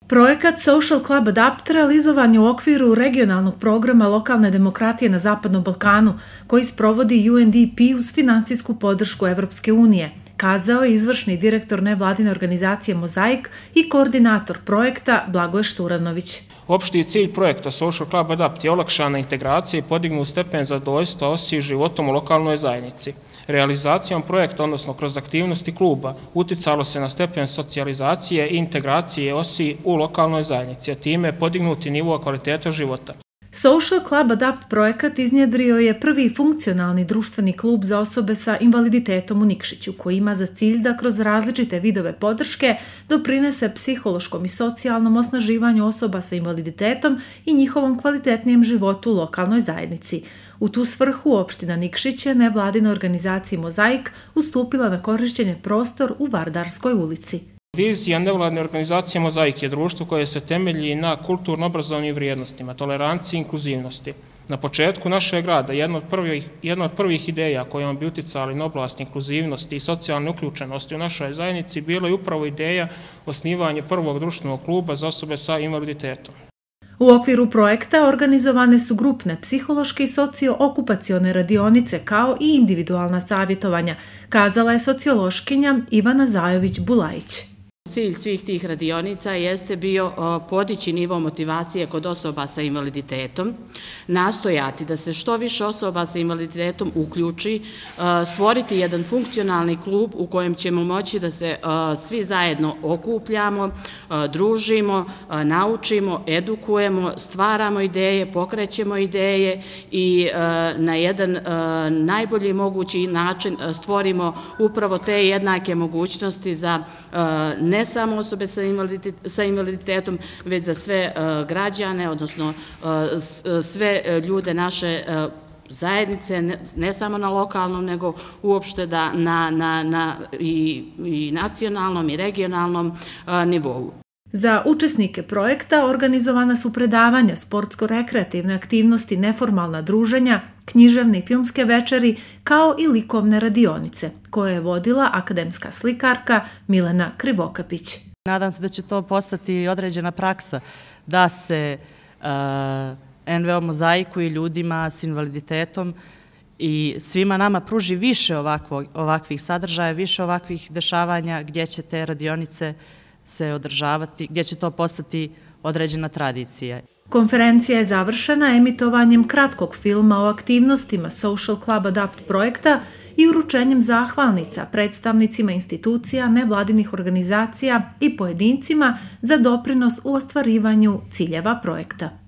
Projekat Social Club Adapt realizovan je u okviru regionalnog programa lokalne demokratije na Zapadnom Balkanu, koji sprovodi UNDP uz financijsku podršku Evropske unije, kazao je izvršni direktor nevladine organizacije Mozaik i koordinator projekta Blagoje Šturanović. Opšti cilj projekta Social Club Adapt je olakšana integracija i podignut stepen zadovoljstva osjećaja životom u lokalnoj zajednici. Realizacijom projekta, odnosno kroz aktivnosti kluba, uticalo se na stepen socijalizacije i integracije osjećaja u lokalnoj zajednici, a time je podignuti nivo kvaliteta života. Social Club Adapt projekat iznjedrio je prvi funkcionalni društveni klub za osobe sa invaliditetom u Nikšiću, koji ima za cilj da kroz različite vidove podrške doprinese psihološkom i socijalnom osnaživanju osoba sa invaliditetom i njihovom kvalitetnijem životu u lokalnoj zajednici. U tu svrhu opština Nikšić je nevladinoj organizaciji Mozaik ustupila na korišćenje prostor u Vardarskoj ulici. Vizija nevladne organizacije Mozaik je društvo koje se temelji na kulturno-obrazovnim vrijednostima, toleranciji i inkluzivnosti. Na početku našeg rada jedna od prvih ideja kojom bi uticali na oblast inkluzivnosti i socijalne uključenosti u našoj zajednici bila je upravo ideja osnivanja prvog društvenog kluba za osobe sa invaliditetom. U okviru projekta organizovane su grupne psihološke i socio-okupacione radionice kao i individualna savjetovanja, kazala je sociološkinja Ivana Zajović-Bulajić. Cilj svih tih radionica jeste bio podići nivo motivacije kod osoba sa invaliditetom, nastojati da se što više osoba sa invaliditetom uključi, stvoriti jedan funkcionalni klub u kojem ćemo moći da se svi zajedno okupljamo, družimo, naučimo, edukujemo, stvaramo ideje, pokrećemo ideje i na jedan najbolji mogući način stvorimo upravo te jednake mogućnosti za ne samo osobe sa invaliditetom, već za sve građane, odnosno sve ljude naše zajednice, ne samo na lokalnom, nego uopšte da na i nacionalnom i regionalnom nivou. Za učesnike projekta organizovana su predavanja, sportsko-rekreativne aktivnosti, neformalna druženja, književne i filmske večeri, kao i likovne radionice, koje je vodila akademska slikarka Milena Krivokapić. Nadam se da će to postati određena praksa, da se NVO Mozaiku i ljudima s invaliditetom i svima nama pruži više ovakvih sadržaja, više ovakvih dešavanja gdje će te radionice se održavati, gdje će to postati određena tradicija. Konferencija je završena emitovanjem kratkog filma o aktivnostima Social Club Adapt projekta i uručenjem zahvalnica predstavnicima institucija, nevladinih organizacija i pojedincima za doprinos u ostvarivanju ciljeva projekta.